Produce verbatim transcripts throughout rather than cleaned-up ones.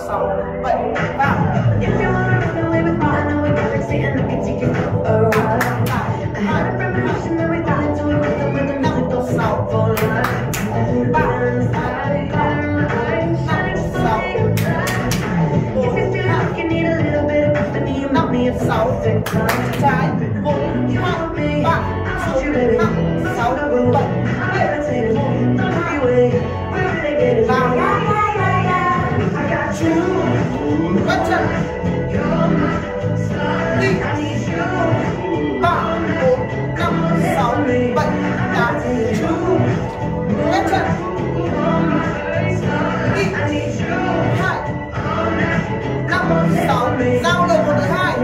sáu bảy ba. If you wanna run away with me, I know a galaxy and I can take you for a ride. I had a premonition that we fell into a rhythm with the music don't stop for life. Balance, I got eyes shining so bright. If you feel like you need a little bit of company, you met me at South and trái một hai ba số baby sáu bảy Havitating, Milky Way, we're renegade now. I got you, gotcha. You're my star, I need you. Ba một năm sáu bảy tám two, gotcha. You're my star, I need you. Hai năm sáu giao lên một tới hai.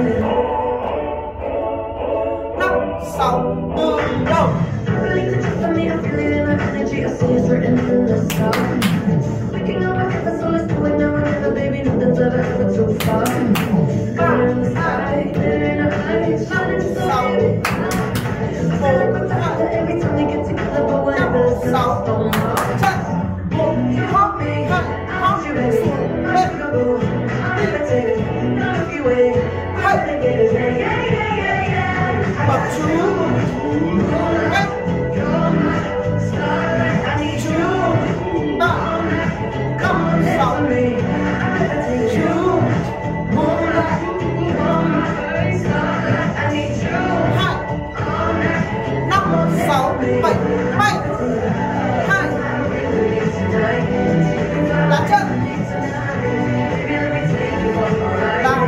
Sáu bốn đầu. Really control me, I'm feeling my energy. I see it's written in the sky. Waking up with heaven, so let's do it now or never, baby. Nothing's ever ever too far. Burns high, in eyes shining so bright. I feel like we're together every time we get together, but whatever, let's not no more. You want me, want you, baby. Let's go. I'm Havitating, Milky Way, renegade, yeah, yeah, yeah, yeah, yeah. But you. Bảy bảy hai lá chân đào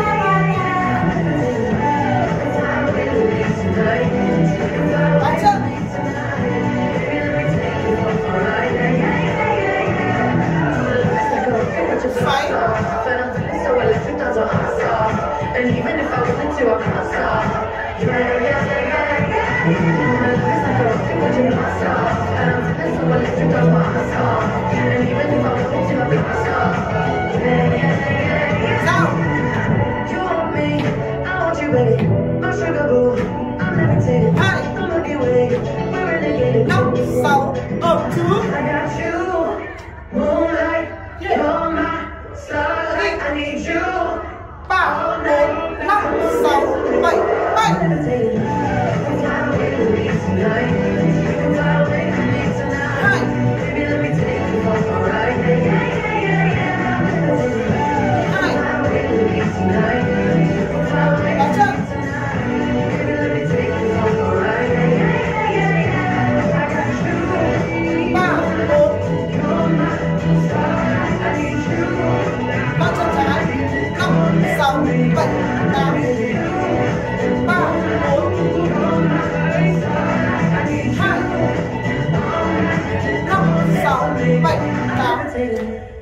lá chân xoáy. And even if I wanted to, I can't stop. Yeah, yeah, yeah, yeah, yeah. What you not stop? And I'm feeling so electric, I wanna stop. And even if I wanted to, I can't stop. Yeah, yeah, yeah, yeah. Now, you want me, I want you, baby. My sugar boo, I'm Havitating. Hi, I'm Milky Way, we're renegade. Năm sáu up two. I got you, moonlight, you're my starlight. I need you. Ba bốn năm sáu bảy bảy. Havitating. Tonight, you can fly away with me tonight. Baby, let me take you for a ride. Yeah, yeah, yeah, yeah, yeah. Fly away with me tonight. You can fly away with me tonight. Baby, let me take you for a ride. Yeah, yeah, yeah, yeah. I got you. Ba bốn. You're my star. I need you. Ba chân trái. Năm sáu bảy tám. Ba bốn. Năm sáu bảy tám.